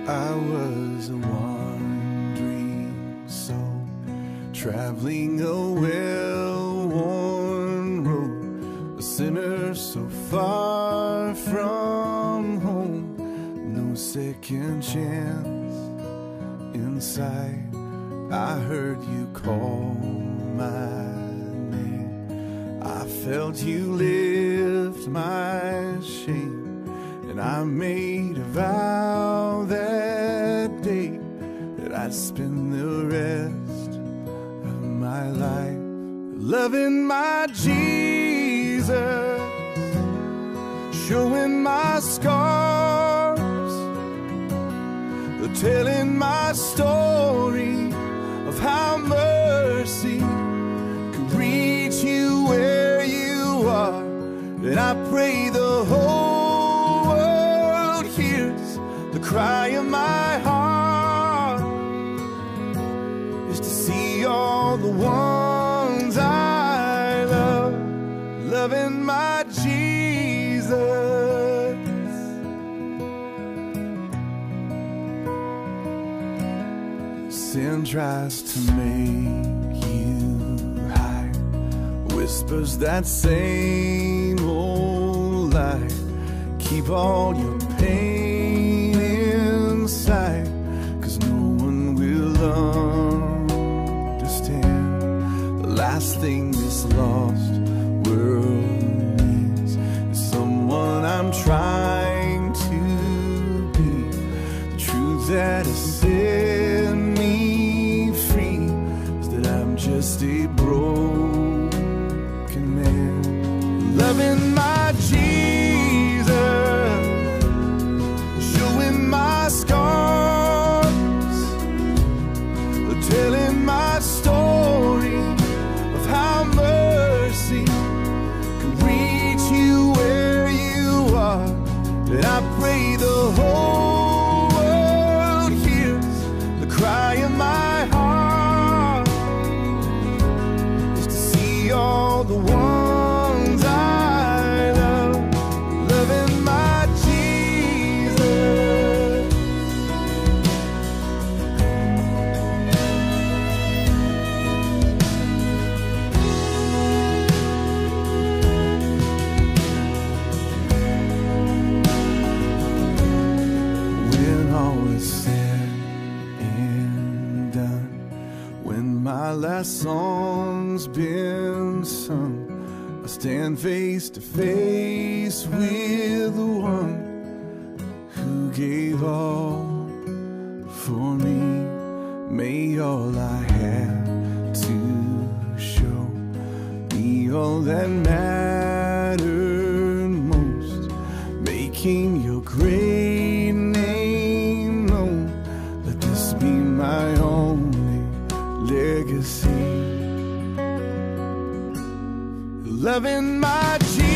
I was a wandering soul, traveling a well-worn road, a sinner so far from home, no second chance in sight. I heard you call my name, I felt you lift my shame, and I made a vow that day that I'd spend the rest of my life loving my Jesus, showing my scars, telling my story of how mercy can reach you where you are. And I pray the whole world hears the cry of my heart, is to see all the ones I love, loving my Jesus. Sin tries to make you hide, whispers that same old lie, keep all your pain inside, 'cause no one will understand the last thing this lost world needs is someone I'm trying to be, the truth that is set me free is that I'm just a broken man, loving my Jesus, showing my scars, telling my story of how mercy can reach you where you are. And I pray the whole world hears the cry of my heart, is to see all the ones I love, loving my Jesus. When all is said and done, when my last song's been sung, I stand face to face with the one who gave all for me. May all I have to show be all that mattered most, making your great name known. Let this be my only legacy, loving my Jesus.